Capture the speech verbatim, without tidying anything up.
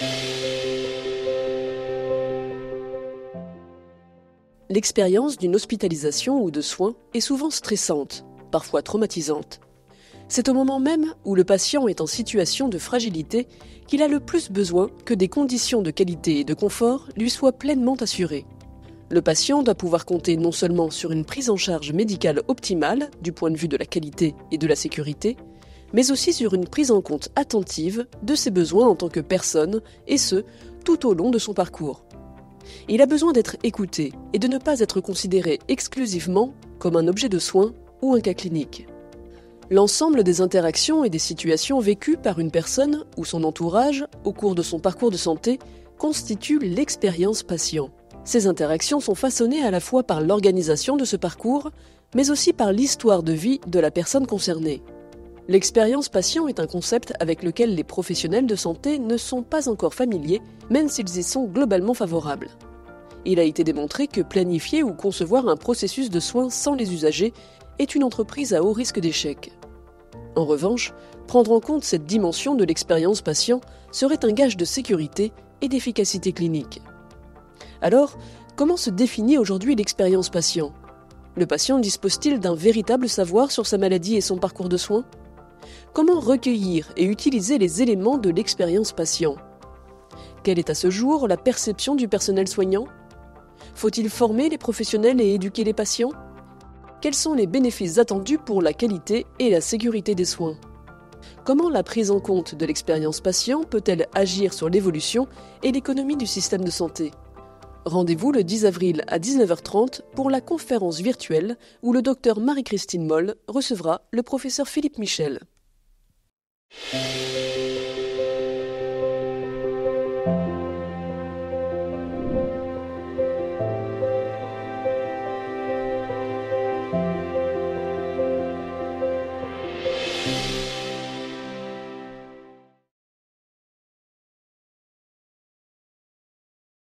L'expérience d'une hospitalisation ou de soins est souvent stressante, parfois traumatisante. C'est au moment même où le patient est en situation de fragilité qu'il a le plus besoin que des conditions de qualité et de confort lui soient pleinement assurées. Le patient doit pouvoir compter non seulement sur une prise en charge médicale optimale du point de vue de la qualité et de la sécurité, mais aussi sur une prise en compte attentive de ses besoins en tant que personne, et ce, tout au long de son parcours. Il a besoin d'être écouté et de ne pas être considéré exclusivement comme un objet de soin ou un cas clinique. L'ensemble des interactions et des situations vécues par une personne ou son entourage au cours de son parcours de santé constituent l'expérience patient. Ces interactions sont façonnées à la fois par l'organisation de ce parcours, mais aussi par l'histoire de vie de la personne concernée. L'expérience patient est un concept avec lequel les professionnels de santé ne sont pas encore familiers, même s'ils y sont globalement favorables. Il a été démontré que planifier ou concevoir un processus de soins sans les usagers est une entreprise à haut risque d'échec. En revanche, prendre en compte cette dimension de l'expérience patient serait un gage de sécurité et d'efficacité clinique. Alors, comment se définit aujourd'hui l'expérience patient ? Le patient dispose-t-il d'un véritable savoir sur sa maladie et son parcours de soins ? Comment recueillir et utiliser les éléments de l'expérience patient ? Quelle est à ce jour la perception du personnel soignant ? Faut-il former les professionnels et éduquer les patients ? Quels sont les bénéfices attendus pour la qualité et la sécurité des soins ? Comment la prise en compte de l'expérience patient peut-elle agir sur l'évolution et l'économie du système de santé ? Rendez-vous le dix avril à dix-neuf heures trente pour la conférence virtuelle où le docteur Marie-Christine Moll recevra le professeur Philippe Michel.